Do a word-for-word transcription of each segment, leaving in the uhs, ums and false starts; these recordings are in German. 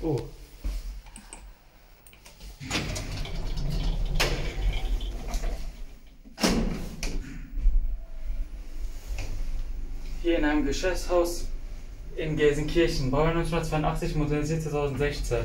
Oh. Hier in einem Geschäftshaus in Gelsenkirchen, Baujahr neunzehnhundertzweiundachtzig, modernisiert zweitausendsechzehn.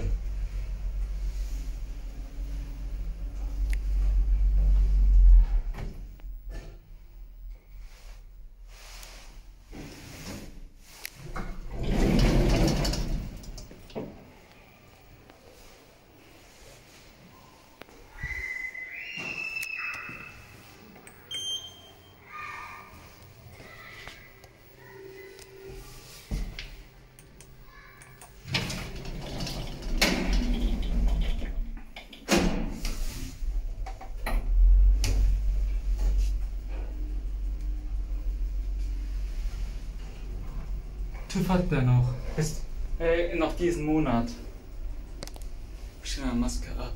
TÜV hat der noch. Bis äh, noch diesen Monat. Ich nehme mal Maske ab.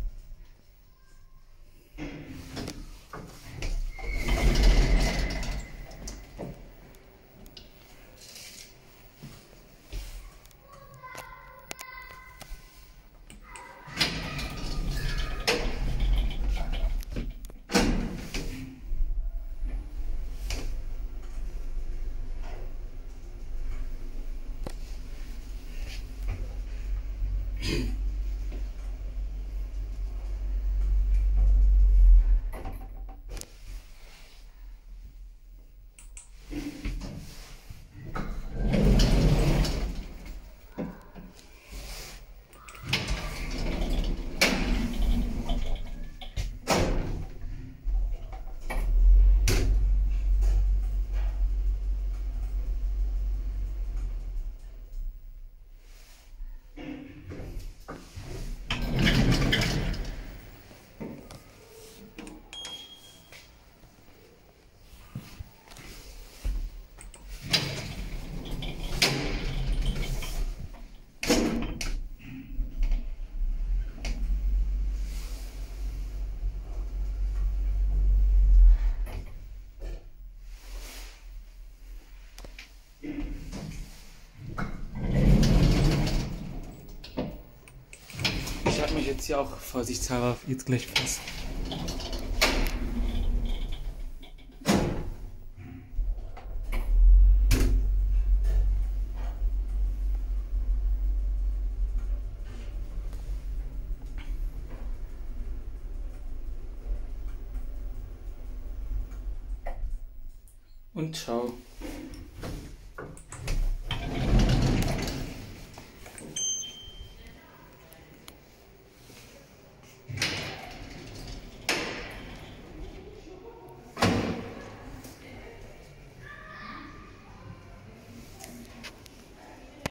Ich halte mich jetzt hier auch vorsichtshalber jetzt gleich fest. Und ciao.